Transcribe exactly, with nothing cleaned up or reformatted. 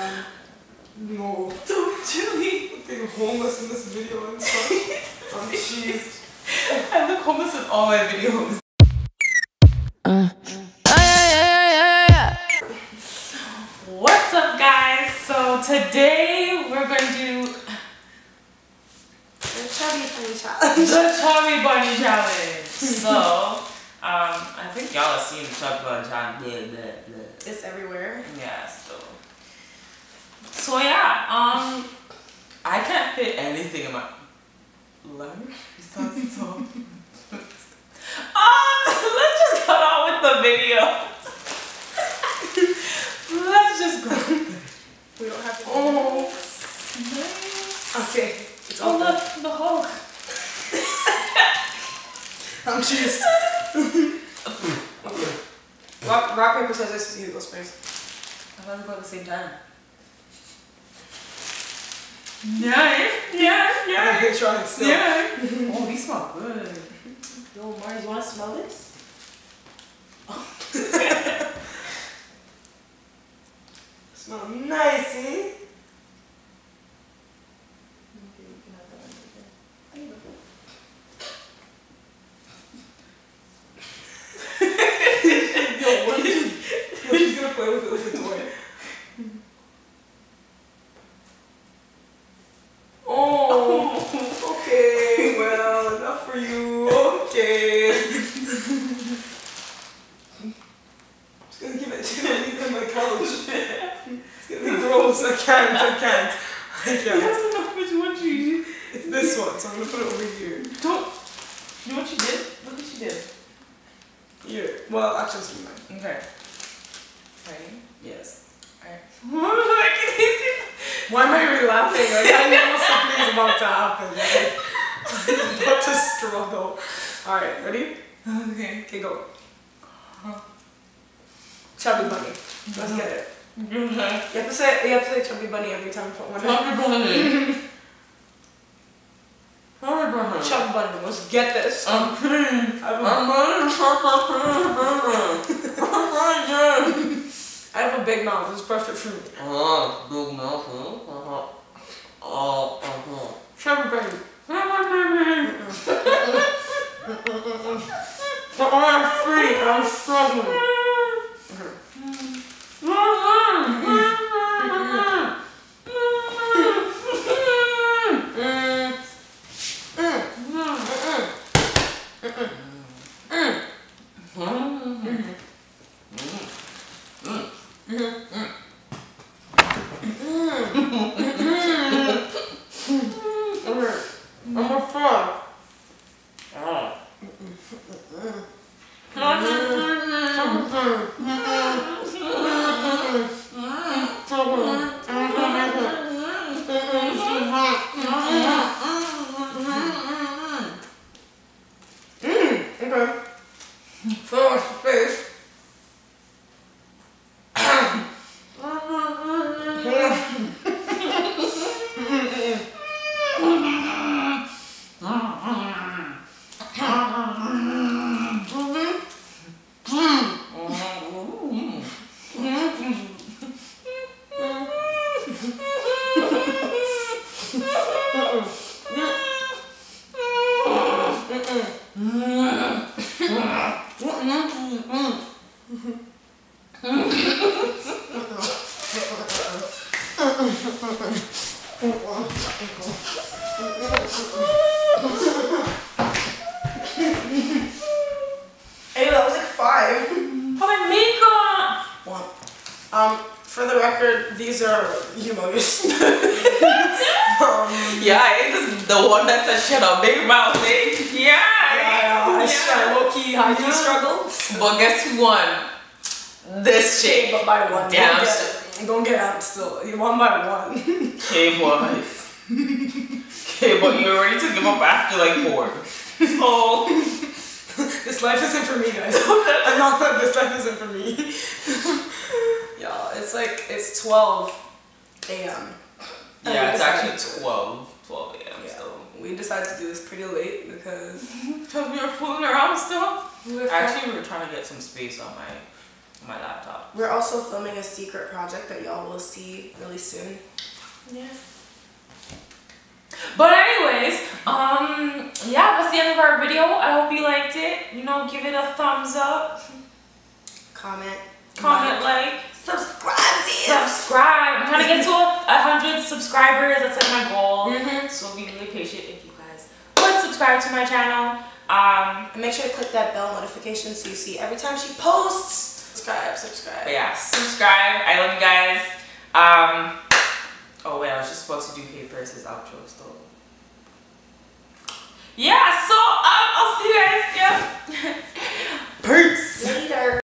man. No. Don't Julie. I'm being homeless in this video and stuff. I'm cheesed. I look homeless in all my videos. Uh. What's up, guys? So today we're going to do the Chubby Bunny challenge. The Chubby Bunny challenge. So, um, I think y'all have seen the Chubby Bunny challenge. Blah, blah, blah. It's everywhere. Yeah. So, so yeah. Um, I can't fit anything in my. Let me start so. Um, let's just cut on with the video. Let's just go. We don't have to. Oh, nice. Okay. It's Oh, open. look, the Hulk. I'm cheesed. Okay. Rock, rock, paper, scissors, to see who goes first. I thought we go at the same time. Yeah, yeah, yeah. I'm trying still. Yeah. Oh, these smell good. Yo, Mars, you want to smell this? Smell nice, eh? Yo, what is what she's gonna play with it with a toy? Oh, okay, well, enough for you. Okay. I'm just gonna give it to you in my couch. It's gonna be gross. I can't, I can't. I You can't. have to know which one you use. It's this one, so I'm gonna put it over here. Don't. You know what you did? Look what you did. Here. Well, actually, it's mine. Okay. Ready? Yes. Alright. I can see. Why am I really laughing? Like, I know something's about to happen. Like, I'm about to struggle. Alright, ready? Okay. Okay, go. Chubby Bunny. Let's get it. You have to say you have to say Chubby Bunny every time for one. Chubby Bunny. Chubby Bunny. Chubby Bunny. Let's get this. I'm pretty. I'm I'm I have a big mouth. It's perfect for me. Oh, big mouth. Uh-huh. Oh, uh-huh. Chubby Bunny. Mm-hmm. But I'm free. I'm struggling. I'm a frog. Oh. Okay. Fill our space. Hey, that was like five. One. Um, for the record, these are humongous. um, Yeah, I this the one that said shut up, big mouth, eh? Yeah. Yeah, I yeah. low key, high key struggled. But guess who won? This chick. But by one. Damn. Don't get, don't get out still. You won by one. Okay, boys. Okay, but you're ready to give up after like four. So this life isn't for me, guys. I'm not. This life isn't for me. Y'all, it's like it's twelve A M yeah, it's actually twelve a m Yeah. still. We decided to do this pretty late because Because we were fooling around still. we were Actually, we were trying to get some space on my on my laptop. We're also filming a secret project that y'all will see really soon. Yeah. But anyways, um, yeah, that's the end of our video. I hope you liked it. You know, give it a thumbs up. Comment. Comment, like. like subscribe. Subscribe. I'm trying to get to a hundred subscribers. That's like my goal. Mm-hmm. So be really patient if you guys would subscribe to my channel. Um, and make sure to click that bell notification so you see every time she posts. Subscribe, subscribe. But yeah, subscribe. I love you guys. Um, oh wait, I was just supposed to do papers as outro still. Yeah, so